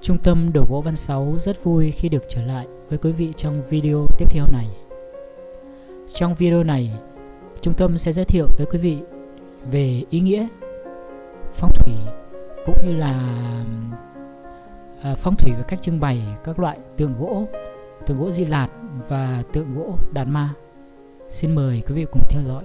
Trung tâm đồ gỗ Văn Sáu rất vui khi được trở lại với quý vị trong video tiếp theo này. Trong video này, trung tâm sẽ giới thiệu tới quý vị về ý nghĩa phong thủy cũng như là phong thủy và cách trưng bày các loại tượng gỗ Di Lạt và tượng gỗ Đạt Ma. Xin mời quý vị cùng theo dõi.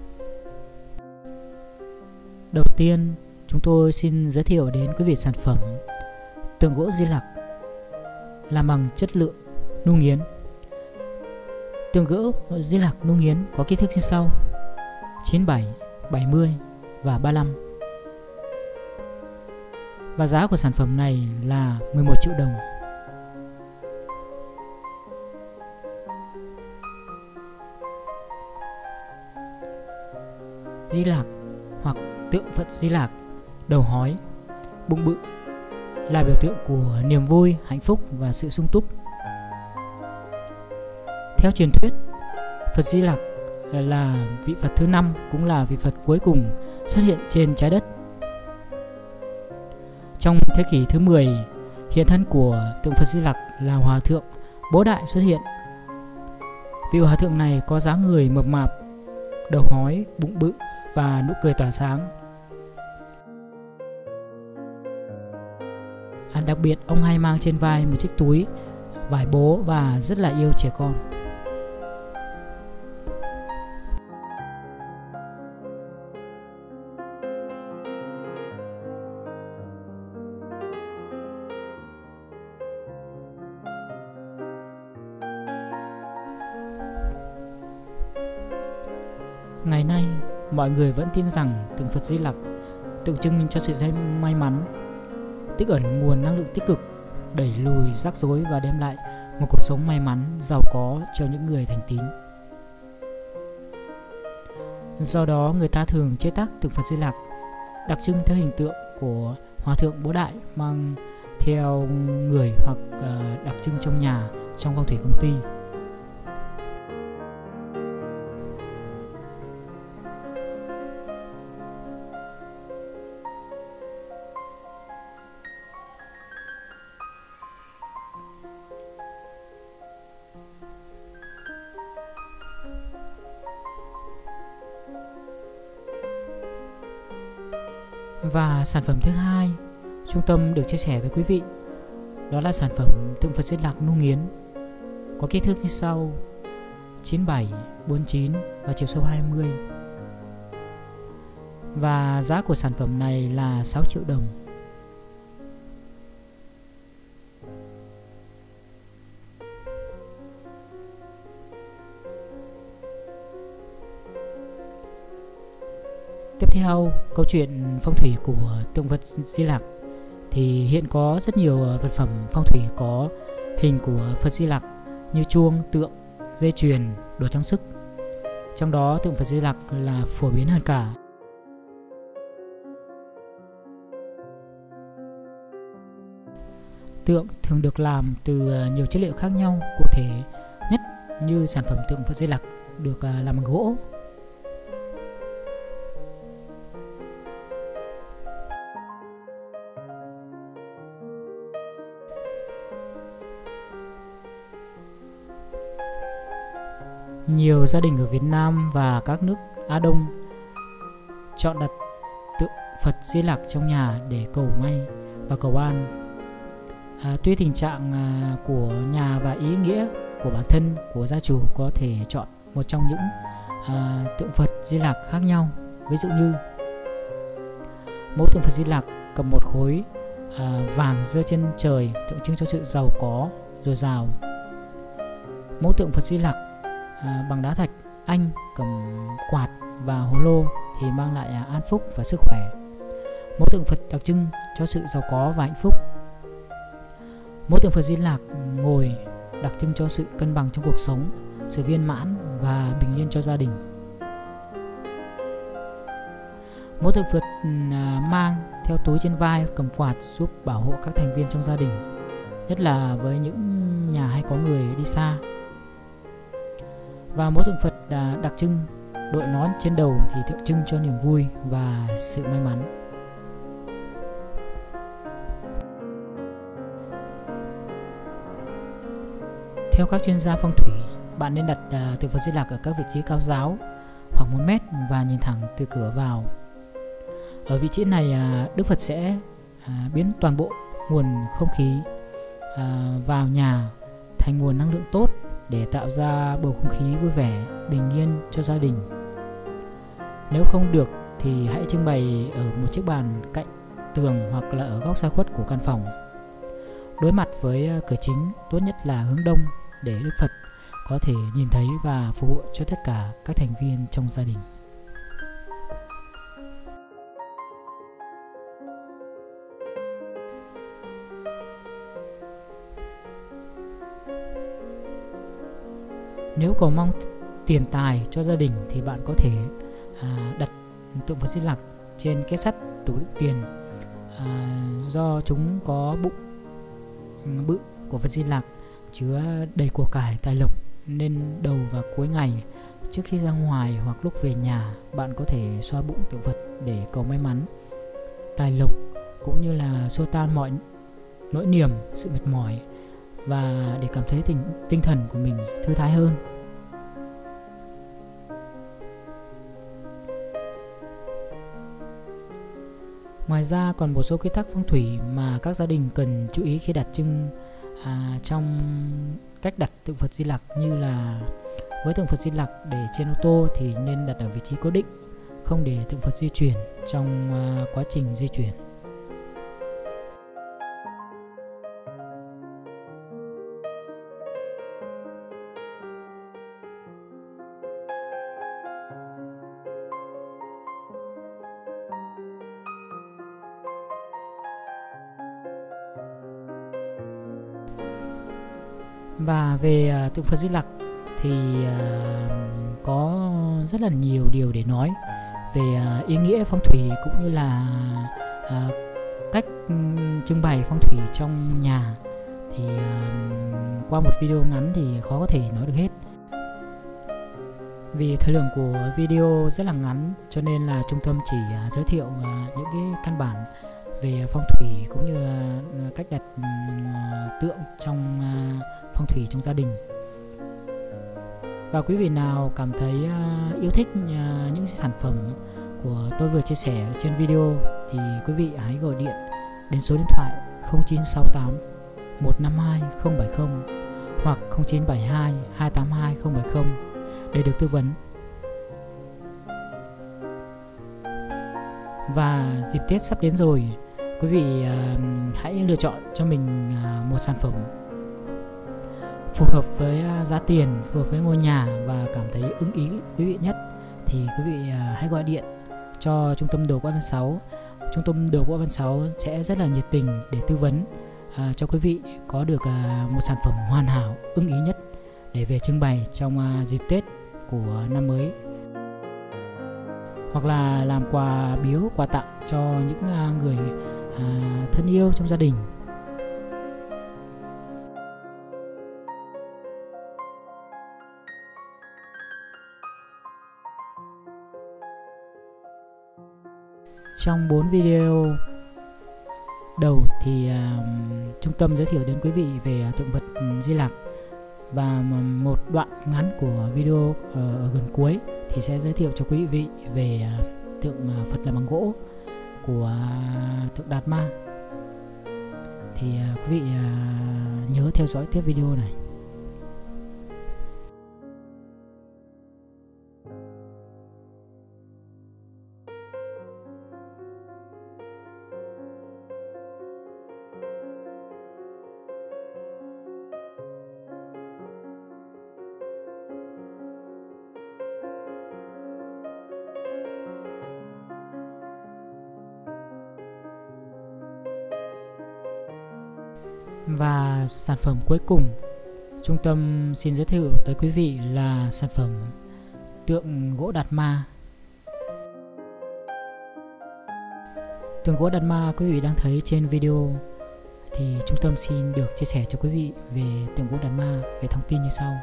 Đầu tiên, chúng tôi xin giới thiệu đến quý vị sản phẩm tượng gỗ Di Lặc làm bằng chất lượng nung nghiến. Tượng gỗ Di Lặc nung nghiến có kích thước như sau: 97, 70 và 35. Và giá của sản phẩm này là 11 triệu đồng. Di Lặc hoặc tượng Phật Di Lặc đầu hói, bụng bự là biểu tượng của niềm vui, hạnh phúc và sự sung túc. Theo truyền thuyết, Phật Di Lặc là vị Phật thứ 5, cũng là vị Phật cuối cùng xuất hiện trên trái đất. Trong thế kỷ thứ 10, hiện thân của tượng Phật Di Lặc là Hòa thượng Bố Đại xuất hiện. Vị Hòa thượng này có dáng người mập mạp, đầu hói, bụng bự và nụ cười tỏa sáng. Đặc biệt, ông hay mang trên vai một chiếc túi vải bố và rất là yêu trẻ con. Ngày nay, mọi người vẫn tin rằng tượng Phật Di Lặc tượng trưng cho sự may mắn, tích ẩn nguồn năng lượng tích cực, đẩy lùi rắc rối và đem lại một cuộc sống may mắn, giàu có cho những người thành tín. Do đó, người ta thường chế tác tượng Phật Di Lặc đặc trưng theo hình tượng của Hòa thượng Bố Đại mang theo người hoặc đặc trưng trong nhà, trong phong thủy công ty. Và sản phẩm thứ hai trung tâm được chia sẻ với quý vị, đó là sản phẩm tượng Phật Di Lặc nung nghiến có kích thước như sau: 97, 49 và chiều sâu 20. Và giá của sản phẩm này là 6 triệu đồng. Tiếp theo, câu chuyện phong thủy của tượng Phật Di Lặc thì hiện có rất nhiều vật phẩm phong thủy có hình của Phật Di Lặc như chuông, tượng, dây chuyền, đồ trang sức. Trong đó tượng Phật Di Lặc là phổ biến hơn cả. Tượng thường được làm từ nhiều chất liệu khác nhau, cụ thể nhất như sản phẩm tượng Phật Di Lặc được làm bằng gỗ. Nhiều gia đình ở Việt Nam và các nước Á Đông chọn đặt tượng Phật Di Lặc trong nhà để cầu may và cầu an. Tuy tình trạng của nhà và ý nghĩa của bản thân của gia chủ có thể chọn một trong những tượng Phật Di Lặc khác nhau. Ví dụ như mẫu tượng Phật Di Lặc cầm một khối vàng rơi trên trời, tượng trưng cho sự giàu có dồi dào. Mẫu tượng Phật Di Lặc bằng đá thạch anh cầm quạt và hồ lô thì mang lại an phúc và sức khỏe. Mẫu tượng Phật đặc trưng cho sự giàu có và hạnh phúc. Mẫu tượng Phật Di Lặc ngồi đặc trưng cho sự cân bằng trong cuộc sống, sự viên mãn và bình yên cho gia đình. Mẫu tượng Phật mang theo túi trên vai cầm quạt giúp bảo hộ các thành viên trong gia đình, nhất là với những nhà hay có người đi xa. Và mẫu tượng Phật đặc trưng đội nón trên đầu thì tượng trưng cho niềm vui và sự may mắn. Theo các chuyên gia phong thủy, bạn nên đặt tượng Phật Di Lặc ở các vị trí cao ráo khoảng 1 mét và nhìn thẳng từ cửa vào. Ở vị trí này, Đức Phật sẽ biến toàn bộ nguồn không khí vào nhà thành nguồn năng lượng tốt để tạo ra bầu không khí vui vẻ, bình yên cho gia đình. Nếu không được thì hãy trưng bày ở một chiếc bàn cạnh tường hoặc là ở góc xa khuất của căn phòng. Đối mặt với cửa chính, tốt nhất là hướng đông để Đức Phật có thể nhìn thấy và phù hộ cho tất cả các thành viên trong gia đình. Nếu cầu mong tiền tài cho gia đình thì bạn có thể đặt tượng Phật Di Lặc trên két sắt tủ đựng tiền, do chúng có bụng bự của Phật Di Lặc chứa đầy của cải tài lộc, nên đầu và cuối ngày trước khi ra ngoài hoặc lúc về nhà, bạn có thể xoa bụng tượng Phật để cầu may mắn, tài lộc, cũng như là xua tan mọi nỗi niềm, sự mệt mỏi, và để cảm thấy tinh thần của mình thư thái hơn. Ngoài ra còn một số quy tắc phong thủy mà các gia đình cần chú ý khi đặt trưng trong cách đặt tượng Phật Di Lặc, như là với tượng Phật Di Lặc để trên ô tô thì nên đặt ở vị trí cố định, không để tượng Phật di chuyển trong quá trình di chuyển. Và về tượng Phật Di Lặc thì có rất là nhiều điều để nói về ý nghĩa phong thủy, cũng như là cách trưng bày phong thủy trong nhà. Thì qua một video ngắn thì khó có thể nói được hết. Vì thời lượng của video rất là ngắn, cho nên là trung tâm chỉ giới thiệu những cái căn bản về phong thủy cũng như cách đặt tượng trong phong thủy trong gia đình. Và quý vị nào cảm thấy yêu thích những sản phẩm của tôi vừa chia sẻ trên video thì quý vị hãy gọi điện đến số điện thoại 0968 152 070 hoặc 0972 282 070 để được tư vấn. Và dịp Tết sắp đến rồi, quý vị hãy lựa chọn cho mình một sản phẩm phù hợp với giá tiền, phù hợp với ngôi nhà và cảm thấy ưng ý quý vị nhất, thì quý vị hãy gọi điện cho trung tâm đồ gỗ Văn 6. Trung tâm đồ gỗ Văn 6 sẽ rất là nhiệt tình để tư vấn cho quý vị có được một sản phẩm hoàn hảo, ưng ý nhất để về trưng bày trong dịp Tết của năm mới, hoặc là làm quà biếu, quà tặng cho những người thân yêu trong gia đình. Trong 4 video đầu thì trung tâm giới thiệu đến quý vị về tượng Phật Di Lặc, và một đoạn ngắn của video ở gần cuối thì sẽ giới thiệu cho quý vị về tượng Phật làm bằng gỗ của tượng Đạt Ma. Thì quý vị nhớ theo dõi tiếp video này. Và sản phẩm cuối cùng trung tâm xin giới thiệu tới quý vị là sản phẩm tượng gỗ Đạt Ma. Tượng gỗ Đạt Ma quý vị đang thấy trên video thì trung tâm xin được chia sẻ cho quý vị về tượng gỗ Đạt Ma về thông tin như sau.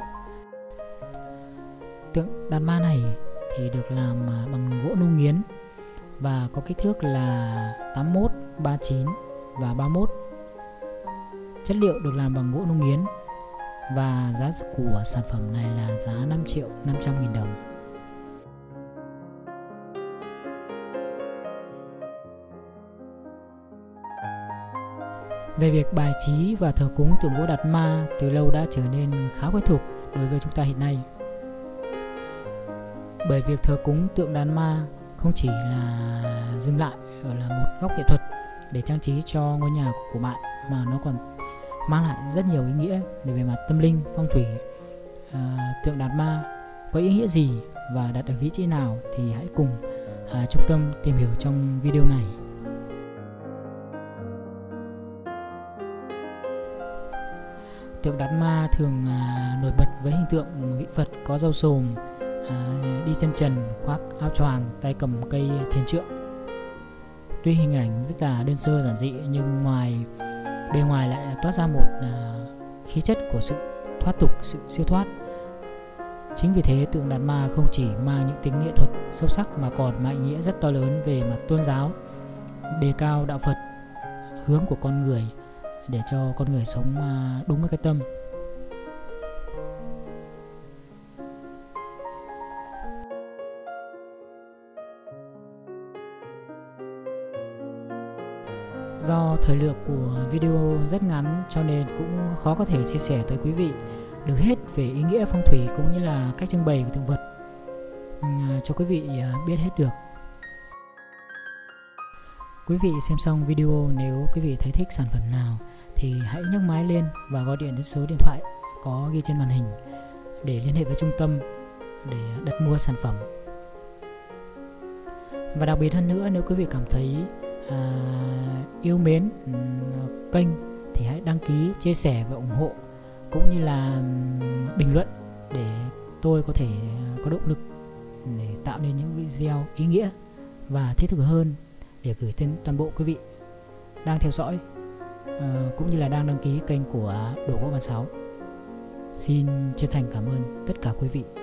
Tượng Đạt Ma này thì được làm bằng gỗ nung nghiến và có kích thước là 81, 39 và 31. Chất liệu được làm bằng gỗ nung nghiến và giá của sản phẩm này là giá 5.500.000 đồng. Về việc bài trí và thờ cúng tượng gỗ Đạt Ma từ lâu đã trở nên khá quen thuộc đối với chúng ta hiện nay. Bởi việc thờ cúng tượng Đạt Ma không chỉ là dừng lại ở là một góc nghệ thuật để trang trí cho ngôi nhà của bạn, mà nó còn mang lại rất nhiều ý nghĩa về mặt tâm linh, phong thủy. Tượng Đạt Ma có ý nghĩa gì và đặt ở vị trí nào thì hãy cùng Trung Tâm tìm hiểu trong video này. Tượng Đạt Ma thường nổi bật với hình tượng vị Phật có râu xồm, đi chân trần, khoác áo choàng, tay cầm cây thiền trượng. Tuy hình ảnh rất là đơn sơ giản dị, nhưng bề ngoài lại toát ra một khí chất của sự thoát tục, sự siêu thoát. Chính vì thế tượng Đạt Ma không chỉ mang những tính nghệ thuật sâu sắc mà còn mang ý nghĩa rất to lớn về mặt tôn giáo, đề cao đạo Phật, hướng của con người để cho con người sống đúng với cái tâm. Do thời lượng của video rất ngắn cho nên cũng khó có thể chia sẻ tới quý vị được hết về ý nghĩa phong thủy cũng như là cách trưng bày của tượng vật cho quý vị biết hết được. Quý vị xem xong video, nếu quý vị thấy thích sản phẩm nào thì hãy nhấc máy lên và gọi điện đến số điện thoại có ghi trên màn hình để liên hệ với trung tâm để đặt mua sản phẩm. Và đặc biệt hơn nữa, nếu quý vị cảm thấy yêu mến kênh thì hãy đăng ký, chia sẻ và ủng hộ, cũng như là bình luận để tôi có thể có động lực để tạo nên những video ý nghĩa và thiết thực hơn để gửi đến toàn bộ quý vị đang theo dõi cũng như là đang đăng ký kênh của Đồ Gỗ Bàn Sáu. Xin chân thành cảm ơn tất cả quý vị.